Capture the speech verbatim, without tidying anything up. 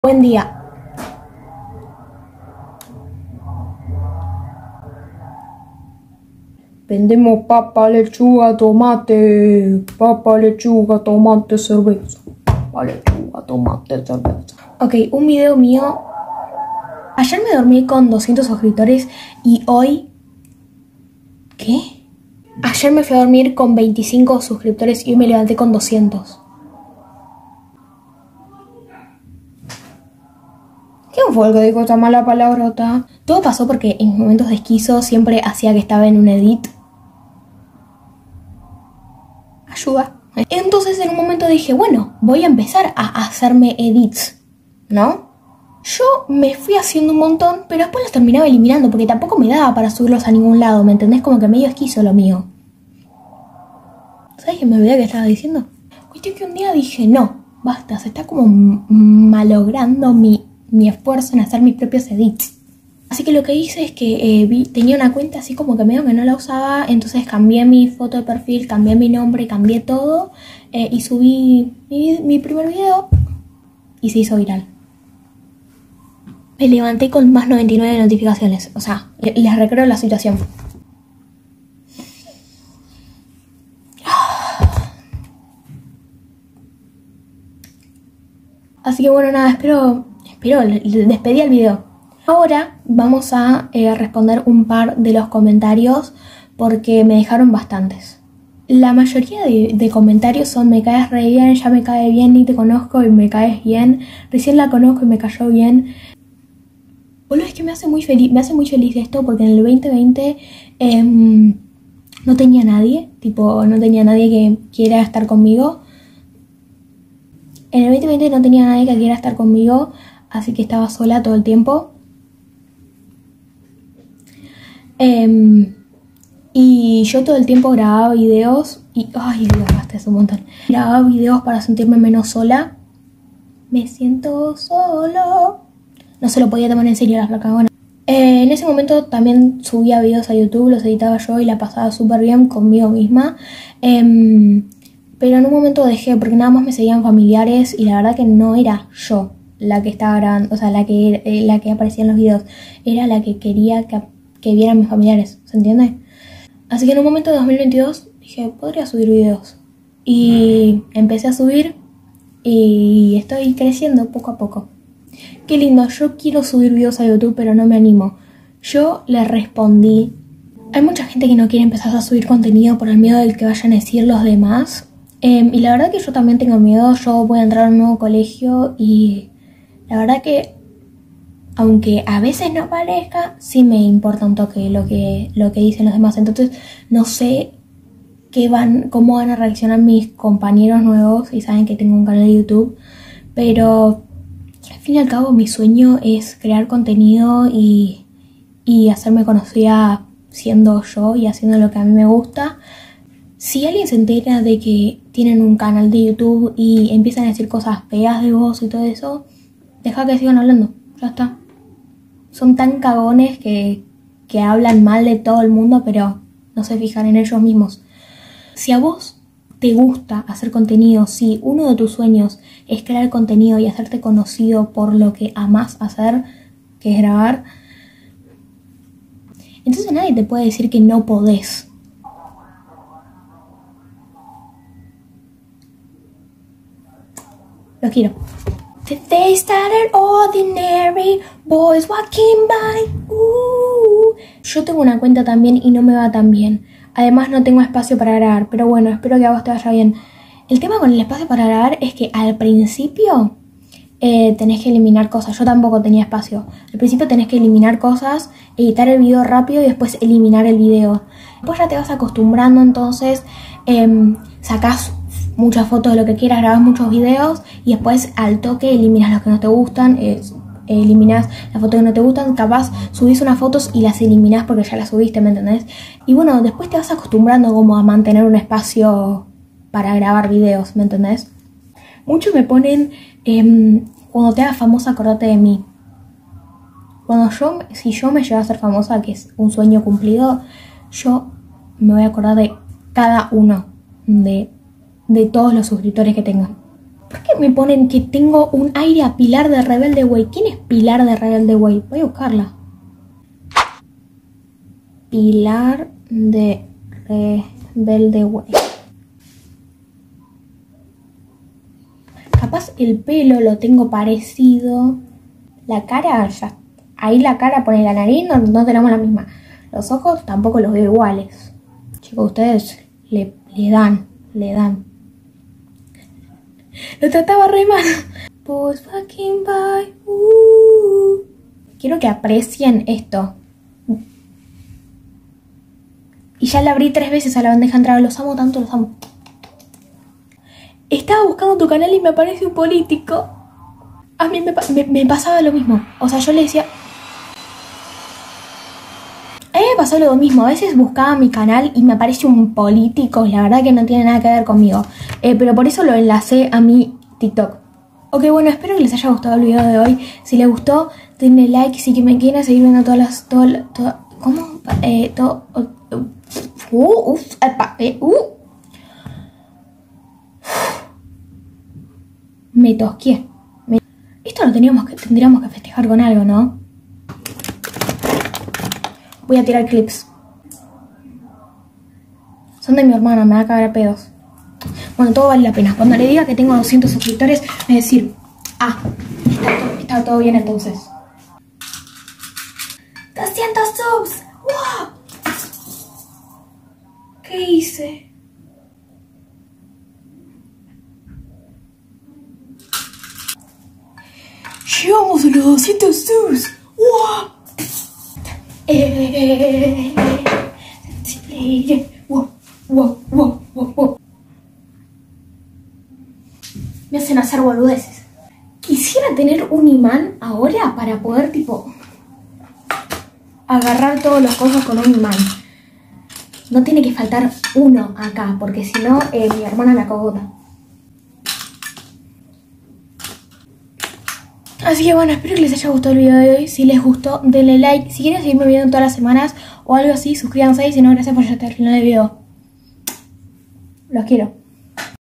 Buen día. Vendemos papa, lechuga, tomate, papa, lechuga, tomate, cerveza. Papa, lechuga, tomate, cerveza. Ok, un video mío. Ayer me dormí con doscientos suscriptores y hoy... ¿Qué? Ayer me fui a dormir con veinticinco suscriptores y hoy me levanté con doscientos. ¿Quién fue el que dijo esta mala palabrota? Todo pasó porque en momentos de esquizo siempre hacía que estaba en un edit. Ayuda. Entonces en un momento dije, bueno, voy a empezar a hacerme edits, ¿no? Yo me fui haciendo un montón, pero después los terminaba eliminando porque tampoco me daba para subirlos a ningún lado, ¿me entendés? Como que medio esquizo lo mío. ¿Sabes qué me olvidé que estaba diciendo? Cuestión que un día dije, no, basta, se está como malogrando mi, mi esfuerzo en hacer mis propios edits. Así que lo que hice es que eh, vi, tenía una cuenta así como que medio que no la usaba, entonces cambié mi foto de perfil, cambié mi nombre, cambié todo eh, y subí mi, mi primer video y se hizo viral. Me levanté con más noventa y nueve notificaciones, o sea, les recreo la situación. Así que bueno, nada, espero, espero, despedí el video. Ahora vamos a eh, responder un par de los comentarios porque me dejaron bastantes. La mayoría de, de comentarios son me caes re bien, ya me cae bien, ni te conozco y me caes bien, recién la conozco y me cayó bien. Boludo, es que me hace muy feliz, me hace muy feliz esto porque en el veinte veinte eh, no tenía nadie, tipo no tenía nadie que quiera estar conmigo. En el veinte veinte no tenía nadie que quiera estar conmigo, así que estaba sola todo el tiempo. Eh, y yo todo el tiempo grababa videos y... Ay, Dios, gasté un montón. Grababa videos para sentirme menos sola. Me siento solo. No se lo podía tomar en serio la flaca. Bueno, eh, en ese momento también subía videos a YouTube, los editaba yo y la pasaba súper bien conmigo misma. Eh, pero en un momento dejé porque nada más me seguían familiares y la verdad que no era yo la que estaba grabando, o sea, la que, eh, la que aparecía en los videos. Era la que quería que... que vieran mis familiares, ¿se entiende? Así que en un momento de dos mil veintidós dije, podría subir videos. Y empecé a subir y estoy creciendo poco a poco. Qué lindo, yo quiero subir videos a YouTube, pero no me animo. Yo le respondí. Hay mucha gente que no quiere empezar a subir contenido por el miedo del que vayan a decir los demás. Eh, y la verdad que yo también tengo miedo. Yo voy a entrar a un nuevo colegio y la verdad que... aunque a veces no parezca, sí me importa un toque lo que, lo que dicen los demás. Entonces no sé qué van, cómo van a reaccionar mis compañeros nuevos y saben que tengo un canal de YouTube. Pero al fin y al cabo mi sueño es crear contenido y, y hacerme conocida siendo yo y haciendo lo que a mí me gusta. Si alguien se entera de que tienen un canal de YouTube y empiezan a decir cosas feas de vos y todo eso, deja que sigan hablando, ya está. Son tan cagones que, que hablan mal de todo el mundo, pero no se fijan en ellos mismos. Si a vos te gusta hacer contenido, si uno de tus sueños es crear contenido y hacerte conocido por lo que amás hacer, que es grabar, entonces nadie te puede decir que no podés. Los quiero. The days that are ordinary, boys walking by. Uh. Yo tengo una cuenta también y no me va tan bien. Además no tengo espacio para grabar, pero bueno, espero que a vos te vaya bien. El tema con el espacio para grabar es que al principio eh, tenés que eliminar cosas. Yo tampoco tenía espacio. Al principio tenés que eliminar cosas, editar el video rápido y después eliminar el video. Después ya te vas acostumbrando, entonces eh, sacás muchas fotos de lo que quieras, grabas muchos videos y después al toque eliminas los que no te gustan, eh, eliminas las fotos que no te gustan, capaz subís unas fotos y las eliminás porque ya las subiste, ¿me entendés? Y bueno, después te vas acostumbrando como a mantener un espacio para grabar videos, ¿me entendés? Muchos me ponen, eh, cuando te hagas famosa acordate de mí. Cuando yo, si yo me llego a ser famosa, que es un sueño cumplido, yo me voy a acordar de cada uno de de todos los suscriptores que tengan. ¿Por qué me ponen que tengo un aire a Pilar de Rebelde Way? ¿Quién es Pilar de Rebelde Way? Voy a buscarla. Pilar de Rebelde Way. Capaz el pelo lo tengo parecido. La cara, ya. Ahí la cara, pone la nariz, no, no tenemos la misma. Los ojos tampoco los veo iguales. Chicos, ustedes le, le dan, le dan. Lo trataba re mal. Pues fucking bye. Uh. Quiero que aprecien esto. Y ya la abrí tres veces a la bandeja de entrada. Los amo tanto, los amo. Estaba buscando tu canal y me aparece un político. A mí me, me, me pasaba lo mismo. O sea, yo le decía... A mí me pasó lo mismo. A veces buscaba mi canal y me aparece un político. La verdad que no tiene nada que ver conmigo. Eh, pero por eso lo enlacé a mi TikTok. Ok, bueno, espero que les haya gustado el video de hoy. Si les gustó, denle like. Si que me quieren seguir viendo todas las... Todas, todas, ¿Cómo? Eh, todo... Uh, uf, epa, eh, uh. Me tosqué. Me... Esto lo teníamos que, tendríamos que festejar con algo, ¿no? Voy a tirar clips. Son de mi hermana, me va a cagar a pedos. Bueno, todo vale la pena. Cuando le diga que tengo doscientos suscriptores, me decir, ah, está todo, está todo bien entonces. ¡doscientos subs! ¡Wow! ¿Qué hice? Llegamos a los doscientos subs. ¡Wow! Eh, wow, wow, wow, wow, wow. Me hacen hacer boludeces. Quisiera tener un imán ahora para poder, tipo, agarrar todas las cosas con un imán. No tiene que faltar uno acá, porque si no, eh, mi hermana me acogota. Así que bueno, espero que les haya gustado el video de hoy. Si les gustó, denle like. Si quieren seguirme viendo todas las semanas o algo así, suscríbanse. Y si no, gracias por llegar hasta el final del video. Los quiero.